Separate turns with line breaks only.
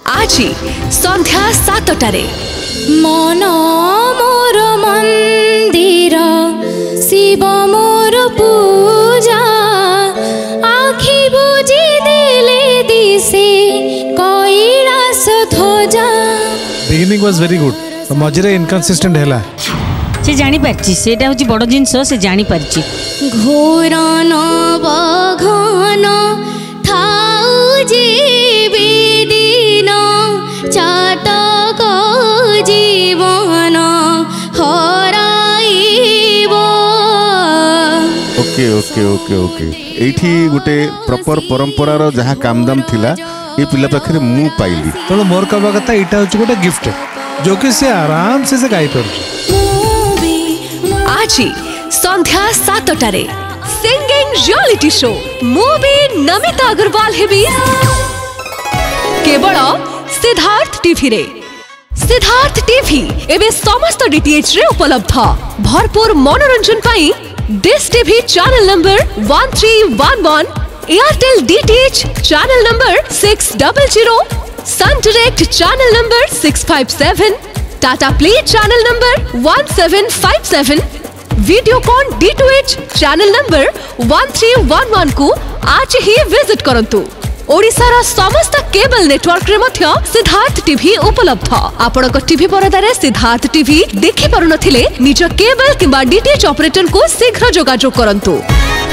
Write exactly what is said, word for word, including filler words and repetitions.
आज संध्या सातटारे
मन मोर मंदिर शिव मोर पूजा आखि बुझी देले दिसे कैलाश ध्वजा।
बिगिनिंग वाज वेरी गुड मझे इनकन्सिस्टेंट हैला
से जानी पारची सेटा होची बड़ जिंस से जानी पारची
घोर नवघन थाउ जीविदिन चाटक जीवन हराइब।
ओके ओके ओके ओके एठी गुटे प्रॉपर परंपरार जहाँ कामदाम थिला ये पिला पाखे मु पाइली
तेणु मोर कहवा कथा यहाँ हूँ गोटे गिफ्ट जो कि से आराम से से गाई पार।
आज संध्या सातटारे singing reality show movie Namita Agarwal हेबी केवल सिद्धार्थ टीवी रे। सिद्धार्थ टीवी एवं समस्त डीटीएच रे उपलब्ध भरपूर मनोरंजन पाई dish TV channel number one three one one, Airtel DTH channel number six double zero, Sun Direct channel number six five seven, Tata play channel number one seven five seven, Videocon D two H channel number one three one one को आज ही visit करंतु। ओडिशार समस्त cable network रे मध्य Siddharth TV उपलब्ध। आपनक TV परदारे Siddharth TV देखि पारुनथिले निज केबल किंबा डीटीएच ऑपरेटर को शीघ्र जोगाजोग करंतु।